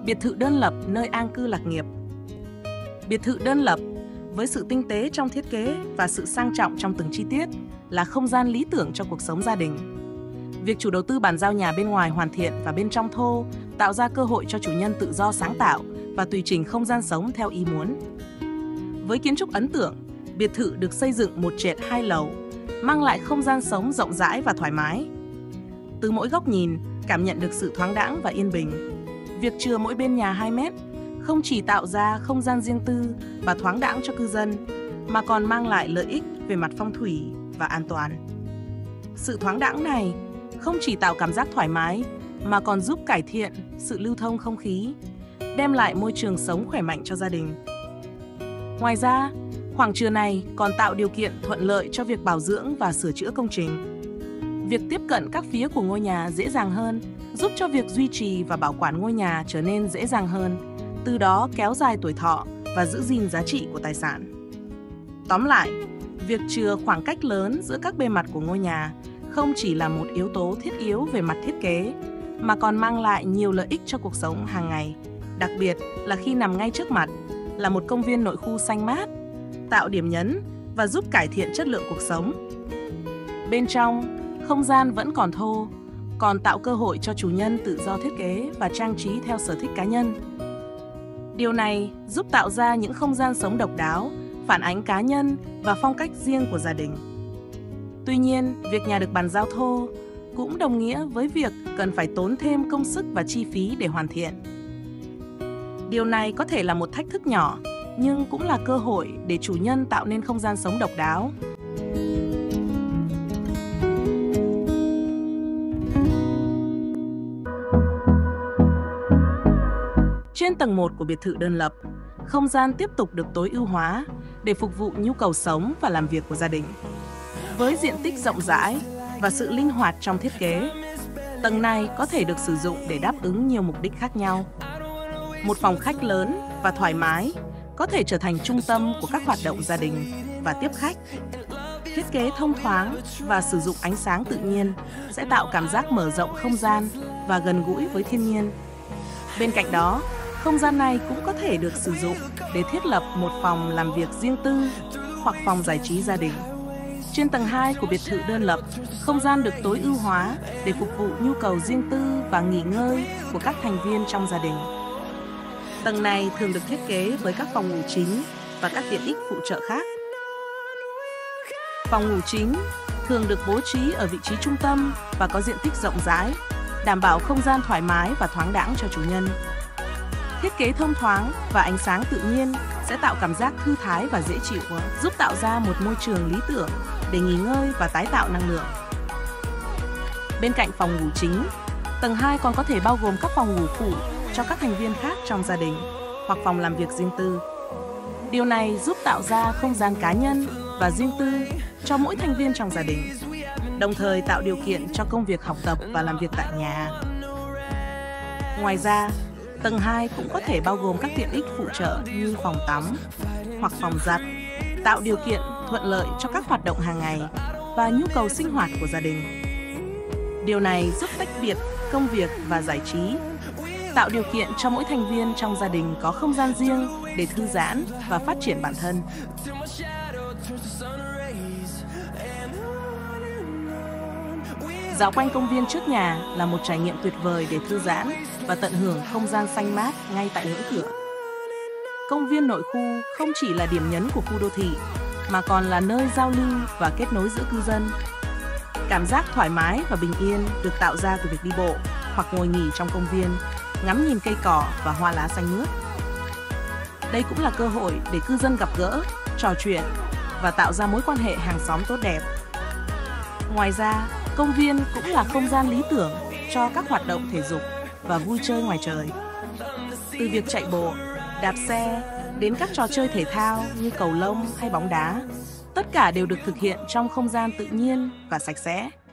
Biệt thự đơn lập nơi an cư lạc nghiệp. Biệt thự đơn lập với sự tinh tế trong thiết kế và sự sang trọng trong từng chi tiết là không gian lý tưởng cho cuộc sống gia đình. Việc chủ đầu tư bàn giao nhà bên ngoài hoàn thiện và bên trong thô tạo ra cơ hội cho chủ nhân tự do sáng tạo và tùy chỉnh không gian sống theo ý muốn. Với kiến trúc ấn tượng, biệt thự được xây dựng một trệt 2 lầu, mang lại không gian sống rộng rãi và thoải mái. Từ mỗi góc nhìn, cảm nhận được sự thoáng đãng và yên bình. Việc chừa mỗi bên nhà 2 mét không chỉ tạo ra không gian riêng tư và thoáng đãng cho cư dân, mà còn mang lại lợi ích về mặt phong thủy và an toàn. Sự thoáng đãng này không chỉ tạo cảm giác thoải mái, mà còn giúp cải thiện sự lưu thông không khí, đem lại môi trường sống khỏe mạnh cho gia đình. Ngoài ra, khoảng chừa này còn tạo điều kiện thuận lợi cho việc bảo dưỡng và sửa chữa công trình. Việc tiếp cận các phía của ngôi nhà dễ dàng hơn, giúp cho việc duy trì và bảo quản ngôi nhà trở nên dễ dàng hơn, từ đó kéo dài tuổi thọ và giữ gìn giá trị của tài sản. Tóm lại, việc chừa khoảng cách lớn giữa các bề mặt của ngôi nhà không chỉ là một yếu tố thiết yếu về mặt thiết kế, mà còn mang lại nhiều lợi ích cho cuộc sống hàng ngày, đặc biệt là khi nằm ngay trước mặt là một công viên nội khu xanh mát, tạo điểm nhấn và giúp cải thiện chất lượng cuộc sống. Bên trong, không gian vẫn còn thô, còn tạo cơ hội cho chủ nhân tự do thiết kế và trang trí theo sở thích cá nhân. Điều này giúp tạo ra những không gian sống độc đáo, phản ánh cá nhân và phong cách riêng của gia đình. Tuy nhiên, việc nhà được bàn giao thô cũng đồng nghĩa với việc cần phải tốn thêm công sức và chi phí để hoàn thiện. Điều này có thể là một thách thức nhỏ, nhưng cũng là cơ hội để chủ nhân tạo nên không gian sống độc đáo. Trên tầng 1 của biệt thự đơn lập, không gian tiếp tục được tối ưu hóa để phục vụ nhu cầu sống và làm việc của gia đình. Với diện tích rộng rãi và sự linh hoạt trong thiết kế, tầng này có thể được sử dụng để đáp ứng nhiều mục đích khác nhau. Một phòng khách lớn và thoải mái có thể trở thành trung tâm của các hoạt động gia đình và tiếp khách. Thiết kế thông thoáng và sử dụng ánh sáng tự nhiên sẽ tạo cảm giác mở rộng không gian và gần gũi với thiên nhiên. Bên cạnh đó, không gian này cũng có thể được sử dụng để thiết lập một phòng làm việc riêng tư hoặc phòng giải trí gia đình. Trên tầng 2 của biệt thự đơn lập, không gian được tối ưu hóa để phục vụ nhu cầu riêng tư và nghỉ ngơi của các thành viên trong gia đình. Tầng này thường được thiết kế với các phòng ngủ chính và các tiện ích phụ trợ khác. Phòng ngủ chính thường được bố trí ở vị trí trung tâm và có diện tích rộng rãi, đảm bảo không gian thoải mái và thoáng đãng cho chủ nhân. Thiết kế thông thoáng và ánh sáng tự nhiên sẽ tạo cảm giác thư thái và dễ chịu, giúp tạo ra một môi trường lý tưởng để nghỉ ngơi và tái tạo năng lượng. Bên cạnh phòng ngủ chính, tầng 2 còn có thể bao gồm các phòng ngủ phụ cho các thành viên khác trong gia đình hoặc phòng làm việc riêng tư. Điều này giúp tạo ra không gian cá nhân và riêng tư cho mỗi thành viên trong gia đình, đồng thời tạo điều kiện cho công việc học tập và làm việc tại nhà. Ngoài ra, tầng 2 cũng có thể bao gồm các tiện ích phụ trợ như phòng tắm hoặc phòng giặt, tạo điều kiện thuận lợi cho các hoạt động hàng ngày và nhu cầu sinh hoạt của gia đình. Điều này giúp tách biệt công việc và giải trí, tạo điều kiện cho mỗi thành viên trong gia đình có không gian riêng để thư giãn và phát triển bản thân. Dạo quanh công viên trước nhà là một trải nghiệm tuyệt vời để thư giãn và tận hưởng không gian xanh mát ngay tại ngưỡng cửa. Công viên nội khu không chỉ là điểm nhấn của khu đô thị, mà còn là nơi giao lưu và kết nối giữa cư dân. Cảm giác thoải mái và bình yên được tạo ra từ việc đi bộ hoặc ngồi nghỉ trong công viên, ngắm nhìn cây cỏ và hoa lá xanh mướt. Đây cũng là cơ hội để cư dân gặp gỡ, trò chuyện và tạo ra mối quan hệ hàng xóm tốt đẹp. Ngoài ra, công viên cũng là không gian lý tưởng cho các hoạt động thể dục và vui chơi ngoài trời. Từ việc chạy bộ, đạp xe đến các trò chơi thể thao như cầu lông hay bóng đá, tất cả đều được thực hiện trong không gian tự nhiên và sạch sẽ.